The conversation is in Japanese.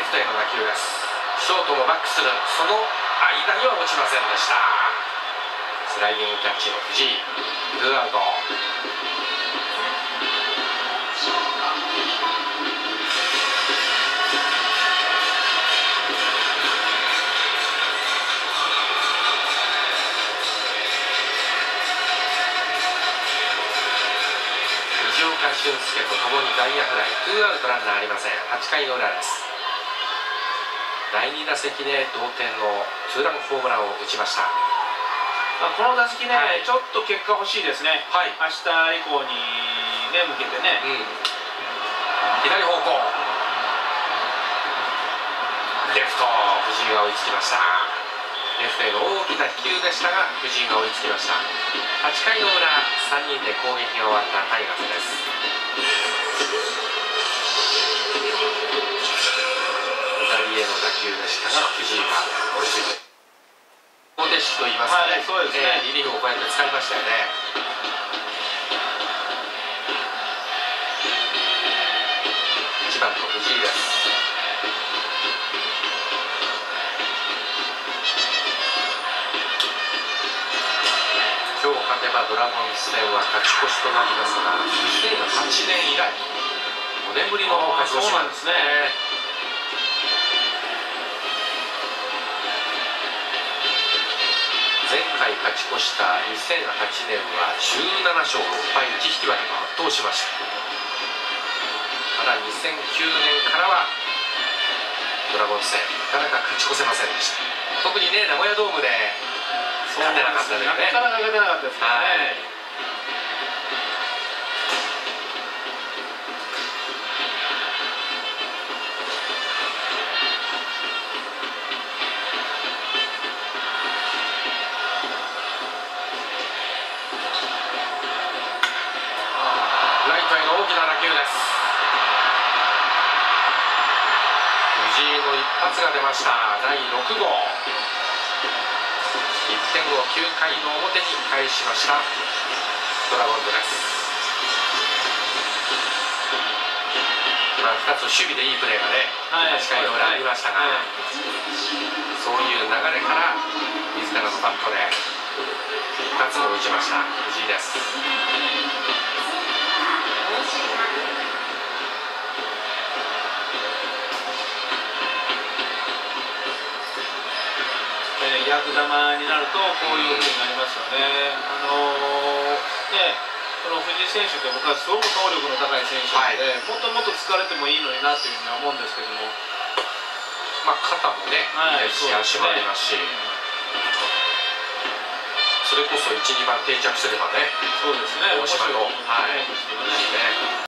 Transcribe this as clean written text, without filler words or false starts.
レフトへの打球です。ショートもバックする、その間には落ちませんでした。スライディングキャッチの藤井、ツーアウト。藤岡俊介とともに外野フライ、ツーアウトランナーありません。8回の裏です。第2打席で同点のツーランホームランを打ちました。 この打席ね、ちょっと結果欲しいですね。明日以降にね向けてね。 左方向、レフト、藤井が追いつきました。レフトへの大きな飛球でしたが藤井が追いつきました。8回の裏、3人で攻撃が終わったタイガースです。左への打球でしたが藤井が追いついて、方程式といいますかね、リリーフをこうやって使いましたよね。1番の藤井です。今日勝てばドラゴンズ戦は勝ち越しとなりますが、2008年以来5年ぶりの勝ち越しなんですね。前回勝ち越した2008年は17勝6敗1引き分けと圧倒しました。ただ2009年からはドラゴンズ戦なかなか勝ち越せませんでした。特にね、名古屋ドームで勝てなかったですね。 なかなか勝てなかったですね。 ライトへの大きな打球です。藤井の一発が出ました。第6号。1点を9回の表に返しましたドラゴンズです。2つ守備でいいプレーがね、8回の裏ありましたが、そういう流れから自らのバットで2つも打ちました藤井です。 逆球になるとこういうふうになりますよね。この藤井選手って僕はすごく能力の高い選手なので、もっともっと疲れてもいいのになというふうには思うんですけども、 肩もねいいですし、足もありますし、それこそ1、2番定着すればね、 そうですね、 大島の、 面白いと思いますね。